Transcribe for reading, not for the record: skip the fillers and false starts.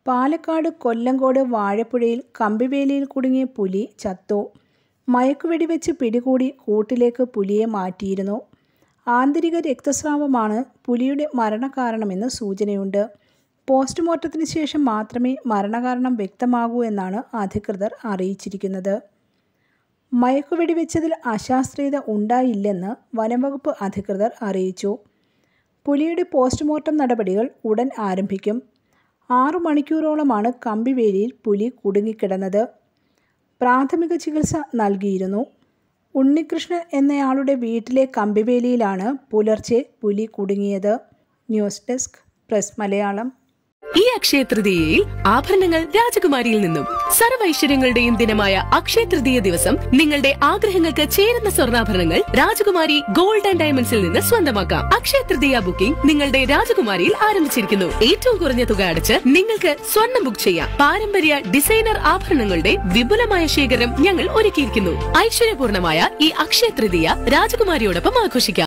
പാലക്കാട് കൊല്ലങ്കോട് വാഴപ്പുഴയിൽ കമ്പിവേലിയിൽ കുടുങ്ങിയ പുലി ചത്തു. മയക്കുവെടിവെച്ച് പിടികൂടി കൂട്ടിലേക്ക് പുലിയെ മാറ്റിയിരുന്നു. ആന്തരിക രക്തസ്രാവമാണ് പുലിയുടെ മരണകാരണമെന്ന് സൂചനയുണ്ട്. പോസ്റ്റ്മോർട്ടത്തിന് ശേഷം മാത്രമേ മരണകാരണം വ്യക്തമാകൂ എന്നാണ് അധികൃതർ അറിയിച്ചിരിക്കുന്നത്. മയക്കുവെടിവെച്ചതിൽ അശാസ്ത്രീയത ഉണ്ടായില്ലെന്ന് വനംവകുപ്പ് അധികൃതർ അറിയിച്ചു. പുലിയുടെ പോസ്റ്റ്മോർട്ടം നടപടികൾ ഉടൻ ആരംഭിക്കും. 6 മണിക്കൂറോളമാണ് കമ്പിവേലിയിൽ പുലി കുടുങ്ങിക്കിടന്നത്. പ്രാഥമിക ചികിത്സ നൽകിയിരുന്നു. ഉണ്ണികൃഷ്ണൻ എന്നയാളുടെ വീട്ടിലെ കമ്പിവേലിയിലാണ് പുലർച്ചെ പുലി കുടുങ്ങിയത്. News desk press Malayalam. ഈ അക്ഷയ തൃതീയയിൽ ആഭരണങ്ങൾ രാജകുമാരിയിൽ നിന്നും. സർവൈശ്വര്യങ്ങളുടെയും ദിനമായ അക്ഷയ തൃതീയ ദിവസം നിങ്ങളുടെ ആഗ്രഹങ്ങൾക്ക് ചേരുന്ന സ്വർണ്ണാഭരണങ്ങൾ രാജകുമാരി ഗോൾഡ് ആൻഡ് ഡയമണ്ട്സിൽ നിന്ന് സ്വന്തമാക്കാം. അക്ഷയ തൃതീയ ബുക്കിംഗ് നിങ്ങളുടെ രാജകുമാരിയിൽ ആരംഭിച്ചിരിക്കുന്നു. ഏറ്റവും കുറഞ്ഞ തുക അടച്ച് നിങ്ങൾക്ക് സ്വർണ്ണം ബുക്ക് ചെയ്യാം. പാരമ്പര്യ ഡിസൈനർ ആഭരണങ്ങളുടെ വിപുലമായ ശേഖരം ഞങ്ങൾ ഒരുക്കിയിരിക്കുന്നു. ഐശ്വര്യപൂർണമായ ഈ അക്ഷയ തൃതീയ രാജകുമാരിയോടൊപ്പം ആഘോഷിക്കാം.